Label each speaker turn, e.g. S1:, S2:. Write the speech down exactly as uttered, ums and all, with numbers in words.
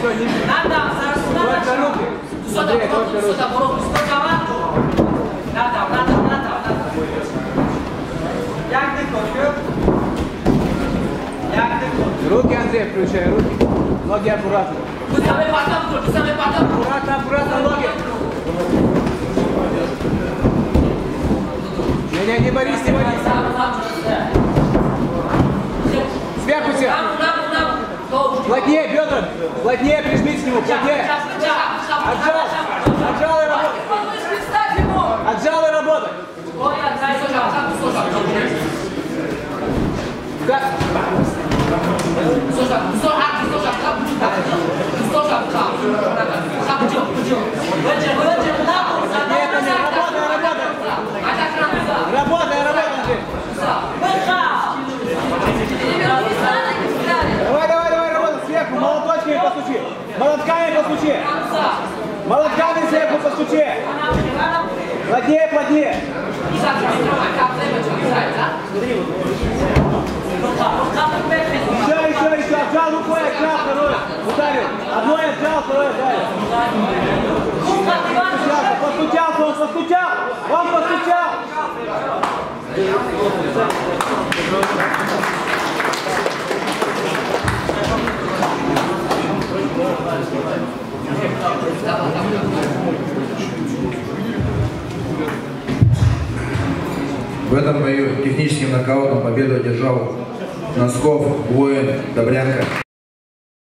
S1: все, не бей.
S2: Надо, зараз,
S1: Только руки.
S2: Сюда,
S1: Андрей, только руки.
S2: сюда, сюда, надо, надо, надо, надо. Як ти хочеш? Як ти хочеш?
S1: Руки, Андрей, включай, руки. Ноги аккуратно.
S2: Ты самый потом, ты самый потом.
S1: Аккуратно, аккуратно, ноги. Не-не, не борись, не борись. Сверху все. Плотнее, бедра. Плотнее прижмись к нему, плотнее. Отжал. Отжал и работай. Отжал и работай. Как? Работай, работай, Андрей. Давай, давай, давай, работай сверху, молоточками постучи. Молотками постучи. Молотками сверху постучи. Плотнее, плотнее. Еще, еще, еще. Отжал рукой, отжал второй. Ударил. Одной отжал, второй ударил. Постучался, он постучал. Он постучал.
S3: В этом бою техническим нокаутом победу одержал Носков воин Добрянка.